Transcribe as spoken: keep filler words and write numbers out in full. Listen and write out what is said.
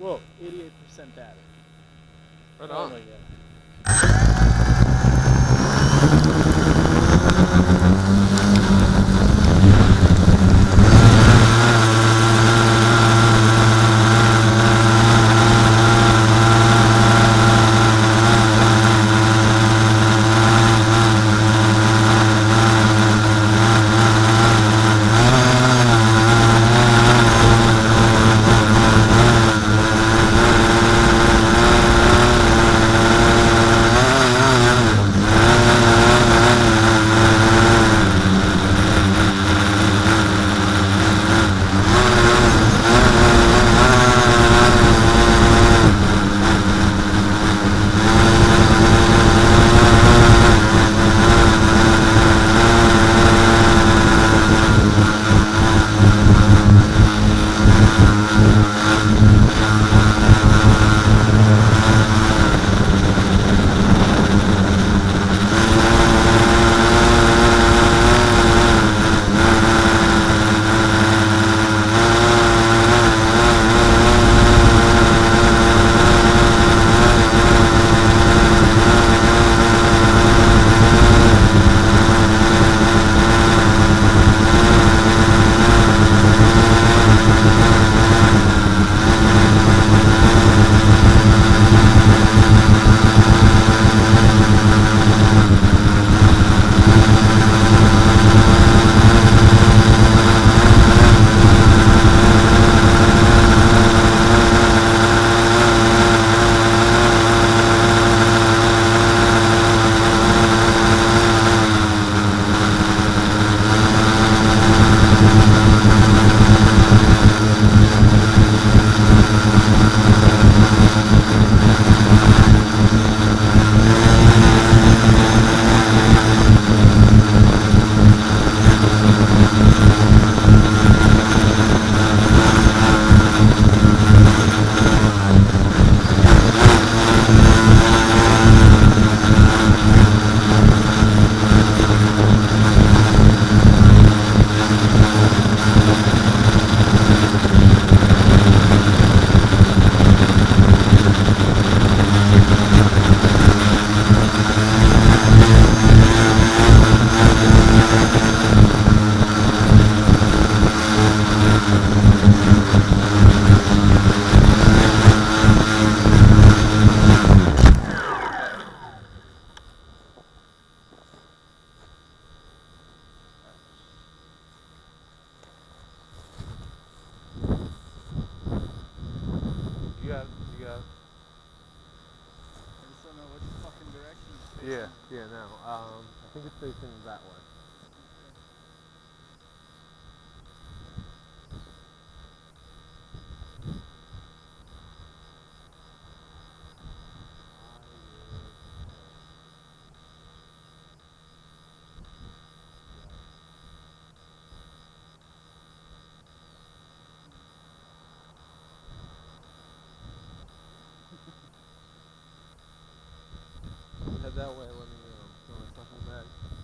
Whoa, eighty-eight percent battery. Right oh on. my god. You got it. You got it. I just don't know which fucking direction it's facing. Yeah, yeah, no. Um, I think it's facing that way. Head that way, let me know. Throw my fucking bag.